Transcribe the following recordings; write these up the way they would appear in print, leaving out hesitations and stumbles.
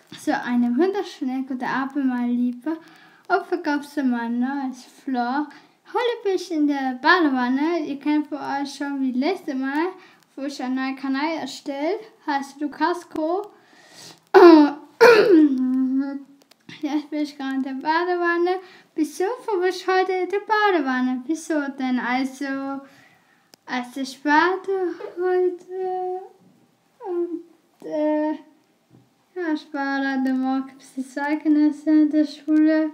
So eine wunderschöne gute Abend, meine Liebe. Und verkaufst du mein neues Flor. Heute bin ich in der Badewanne. Ihr kennt für euch schon wie letztes Mal, wo ich einen neuen Kanal erstellt. Heißt Lucasco. Jetzt bin ich gerade in der Badewanne. Wieso bin ich heute in der Badewanne? Wieso denn? Also ich bade heute und ja, ich war da der Morgen die Zeugnisse in der Schule.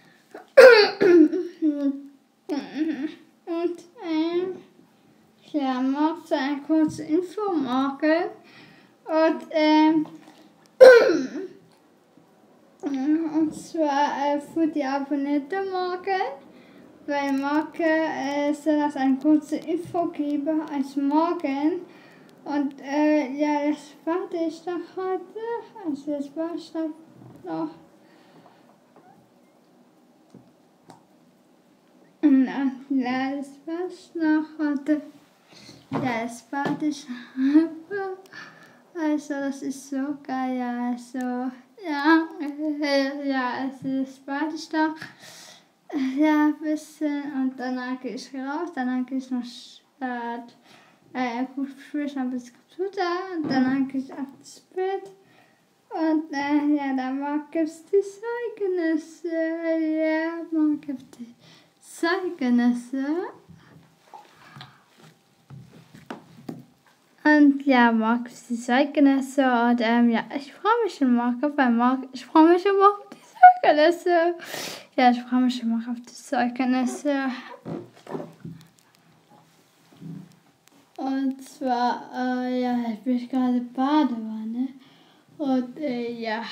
Und ich mache so eine kurze Info morgen. Und zwar für die Abonnenten morgen. Weil morgen soll es eine kurze Info geben als morgen. Und ja, das warte ich doch heute. Also das war ich doch noch. Ja, das war ich noch heute. Ja, das warte ich noch. Also das ist so geil, ja, also ja, also das warte ich doch. Ja, ein bisschen und danach gehe ich raus, danach gehe ich noch frisch ein bisschen Computer und danach gehe ich aufs Bett und ja, dann gibt es die Zeugnisse, ja, morgen gibt es die Zeugnisse und ja, morgen gibt es die Zeugnisse und ja, ich freue mich schon morgen, ich freue mich schon morgen auf die Zeugnisse. Ja, ich freue mich schon mal auf die Zeugnisse. Und zwar, ja, ich bin gerade in der Badewanne. Und ja.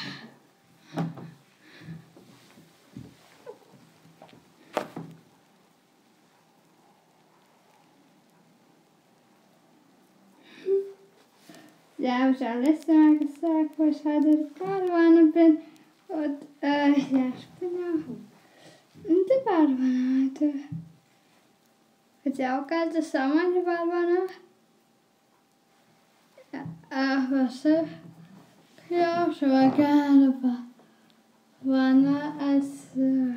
Ja, habe ich am letzten Mal gesagt, wo ich heute in der Badewanne bin. Und ja, ich bin ja in der Badewanne heute. Ist ja auch geil, das Sommer in der Badewanne. Ja, ach, was ja, auch schon mal gerne Badewanne als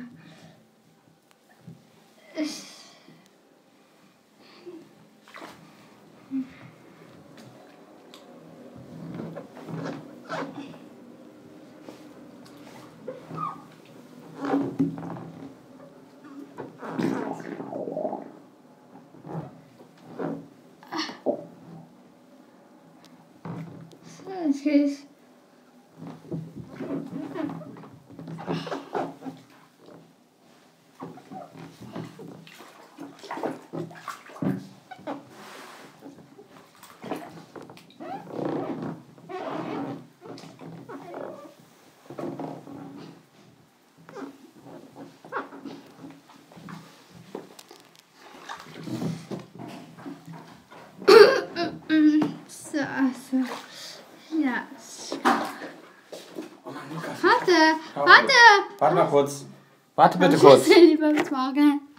Tschüss. So. Ja. Warte. Warte mal kurz. Warte bitte kurz. Lieber bis morgen.